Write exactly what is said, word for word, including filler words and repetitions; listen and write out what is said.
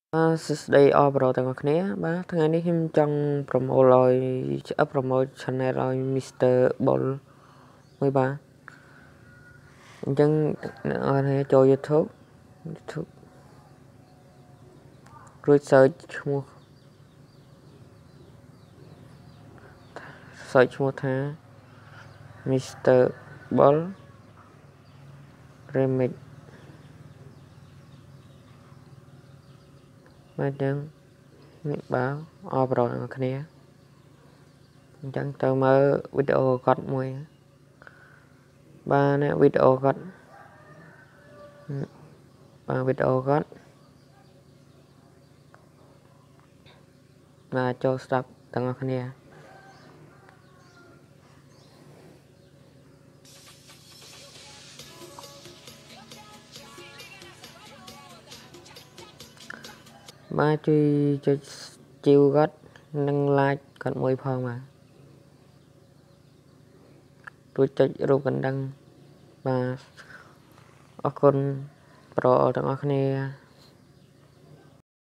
Uh, Day overallទាំងអស់គ្នាបាទថ្ងៃនេះខ្ញុំចង់ប្រមូលឲ្យប្រមូល channel ឲ្យ Mister Bull មួយបាទអញ្ចឹងអ្នកនរចូល YouTube YouTube រួច search ឈ្មោះ search ឈ្មោះថា Mister Bull Remix បាទអញ្ចឹងនេះបាទអបអរទាំងអស់គ្នាអញ្ចឹងទៅមើលវីដេអូគាត់មួយបាទនេះវីដេអូគាត់បាទវីដេអូគាត់បាទចូលស្ដាប់ទាំងអស់គ្នាបាទជួយចុចជីវគាត់និង like គាត់មួយផងបាទរួចចុចរូបកណ្ដឹងបាទអរគុណប្រូទាំងអស់គ្នា